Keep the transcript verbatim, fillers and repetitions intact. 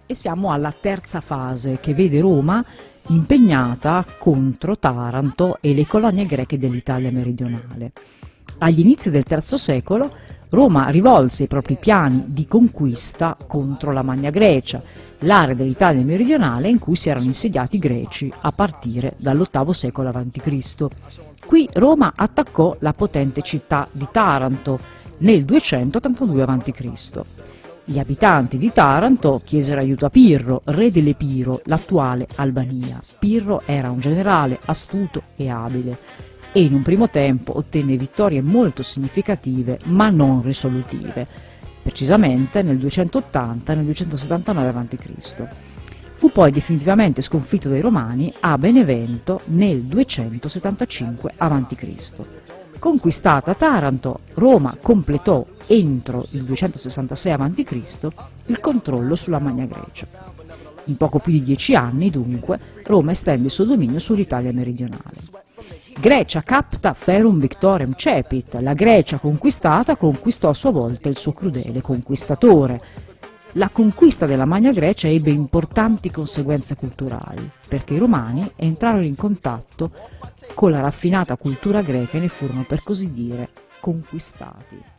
e siamo alla terza fase che vede Roma impegnata contro Taranto e le colonie greche dell'Italia meridionale. Agli inizi del terzo secolo Roma rivolse i propri piani di conquista contro la Magna Grecia, l'area dell'Italia meridionale in cui si erano insediati i greci a partire dall'ottavo secolo avanti Cristo. Qui Roma attaccò la potente città di Taranto nel duecentottantadue avanti Cristo. Gli abitanti di Taranto chiesero aiuto a Pirro, re dell'Epiro, l'attuale Albania. Pirro era un generale astuto e abile e in un primo tempo ottenne vittorie molto significative ma non risolutive, precisamente nel duecentottanta e nel duecentosettantanove avanti Cristo. Fu poi definitivamente sconfitto dai Romani a Benevento nel duecentosettantacinque avanti Cristo. Conquistata Taranto, Roma completò entro il duecentosessantasei avanti Cristo il controllo sulla Magna Grecia. In poco più di dieci anni, dunque, Roma estende il suo dominio sull'Italia meridionale. Grecia capta ferum victorem cepit, la Grecia conquistata conquistò a sua volta il suo crudele conquistatore. La conquista della Magna Grecia ebbe importanti conseguenze culturali, perché i romani entrarono in contatto con la raffinata cultura greca e ne furono, per così dire, conquistati.